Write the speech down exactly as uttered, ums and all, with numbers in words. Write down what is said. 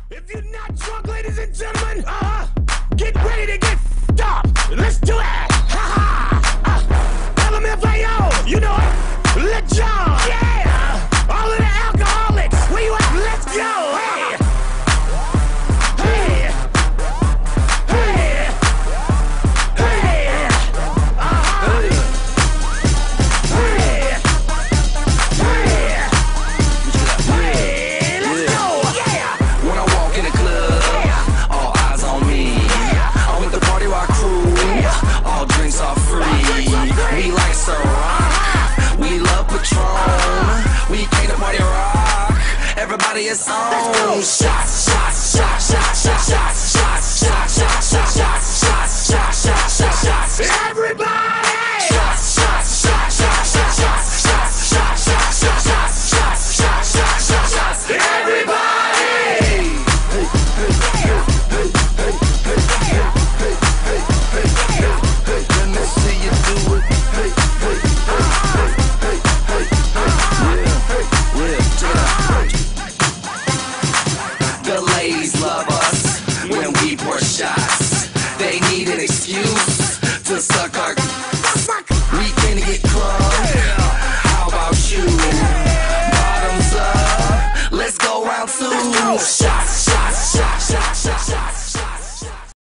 If you're not drunk, ladies and gentlemen, uh, get ready to get f***ed up. Let's do it. Ha ha. Uh, L M F A O, you know it. Let John. Yeah. All of the alcoholics, where you at? Let's go. Hey. Hey. Hey. Hey. Uh-huh. Hey. Hey. Hey. Let's go. Yeah. When I walk in the club, all eyes on me. I'm with the party rock crew, all drinks are free. We like Ciroc, we love Patron. We came to party rock, everybody is on. Shots, shots, shots, shots, shots, shots, shots, shots, shots, shots, shots, shots, shots, shots, shots.